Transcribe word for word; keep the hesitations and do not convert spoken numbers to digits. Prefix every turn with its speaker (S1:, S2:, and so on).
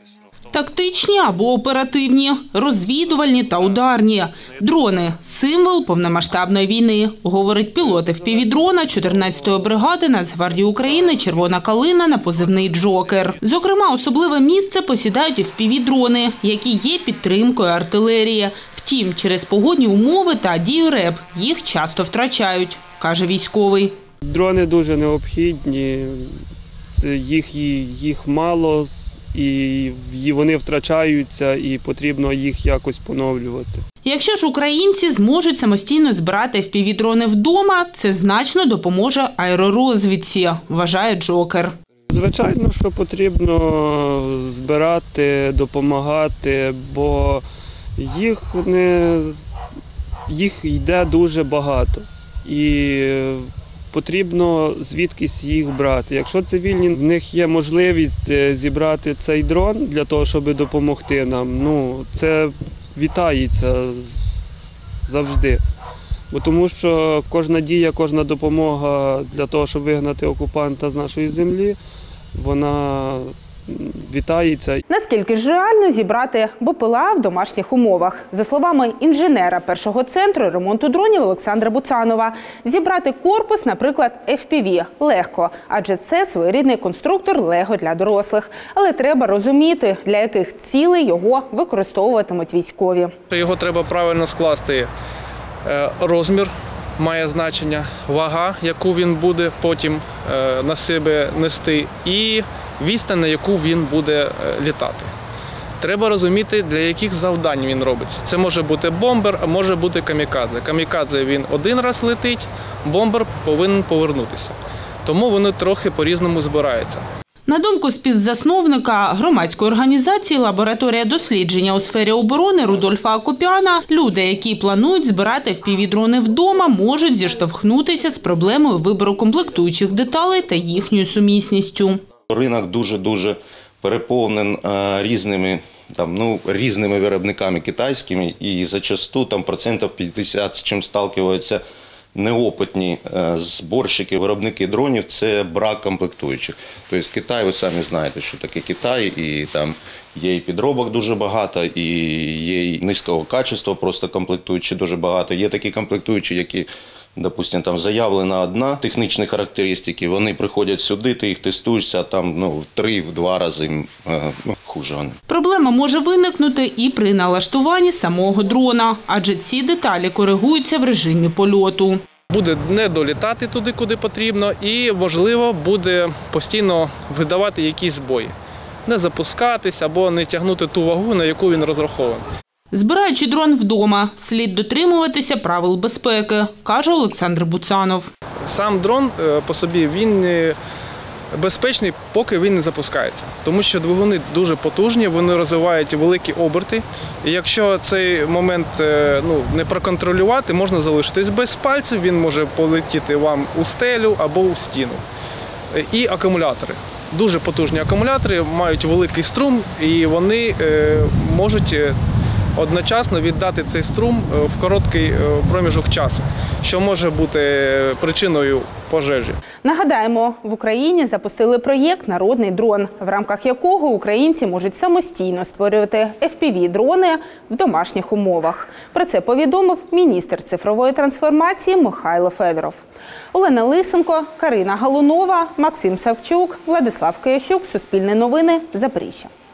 S1: Тактичні або оперативні, розвідувальні та ударні. Дрони – символ повномасштабної війни, говорить пілот еф пі ві-дрона чотирнадцятої бригади Нацгвардії України «Червона калина» на позивний «Джокер». Зокрема, особливе місце посідають еф пі ві-дрони, які є підтримкою артилерії. Втім, через погодні умови та дію РЕБ їх часто втрачають, каже військовий.
S2: Дрони дуже необхідні, їх, їх мало. І вони втрачаються, і потрібно їх якось поновлювати.
S1: Якщо ж українці зможуть самостійно збирати еф пі ві-дрони вдома, це значно допоможе аеророзвідці, вважає Джокер.
S2: Звичайно, що потрібно збирати, допомагати, бо їх, не, їх йде дуже багато. І потрібно звідкись їх брати. Якщо цивільні, в них є можливість зібрати цей дрон для того, щоб допомогти нам, ну, це вітається завжди. Бо тому що кожна дія, кожна допомога для того, щоб вигнати окупанта з нашої землі, вона вітається.
S1: Наскільки ж реально зібрати БПЛА в домашніх умовах? За словами інженера першого центру ремонту дронів Олександра Буцанова, зібрати корпус, наприклад, еф пі ві легко, адже це своєрідний конструктор Лего для дорослих. Але треба розуміти, для яких цілей його використовуватимуть військові.
S3: Його треба правильно скласти. Розмір має значення, вага, яку він буде потім на себе нести, і відстань, на яку він буде літати. Треба розуміти, для яких завдань він робиться. Це може бути бомбер, а може бути камікадзе. Камікадзе він один раз летить, бомбер повинен повернутися. Тому вони трохи по-різному збираються.
S1: На думку співзасновника громадської організації «Лабораторія дослідження у сфері оборони» Рудольфа Акопяна, люди, які планують збирати еф пі ві-дрони вдома, можуть зіштовхнутися з проблемою вибору комплектуючих деталей та їхньою сумісністю.
S4: Ринок дуже-дуже переповнений різними, там, ну, різними виробниками китайськими, і зачасту там процентів п'ятдесят з чим сталкиваються неопитні зборщики, виробники дронів – це брак комплектуючих. Тобто Китай, ви самі знаєте, що таке Китай, і там є і підробок дуже багато, і є і низького качества, просто комплектуючі дуже багато. Є такі комплектуючі, які, допустимо, там заявлена одна технічні характеристики, вони приходять сюди, ти їх тестуєшся, а там ну, в три, в два рази ну, хуже вони.
S1: Проблема може виникнути і при налаштуванні самого дрона, адже ці деталі коригуються в режимі польоту.
S3: Буде не долітати туди, куди потрібно, і, можливо, буде постійно видавати якісь збої. Не запускатись або не тягнути ту вагу, на яку він розрахований.
S1: Збираючи дрон вдома, слід дотримуватися правил безпеки, каже Олександр Буцанов.
S3: Сам дрон по собі він безпечний, поки він не запускається. Тому що двигуни дуже потужні, вони розвивають великі оберти. І якщо цей момент ну, не проконтролювати, можна залишитись без пальців, він може полетіти вам у стелю або у стіну. І акумулятори. Дуже потужні акумулятори, мають великий струм і вони можуть одночасно віддати цей струм в короткий проміжок часу, що може бути причиною пожежі.
S1: Нагадаємо, в Україні запустили проєкт «Народний дрон», в рамках якого українці можуть самостійно створювати еф пі ві-дрони в домашніх умовах. Про це повідомив міністр цифрової трансформації Михайло Федоров. Олена Лисенко, Карина Галунова, Максим Савчук, Владислав Киящук, Суспільне новини, Запоріжжя.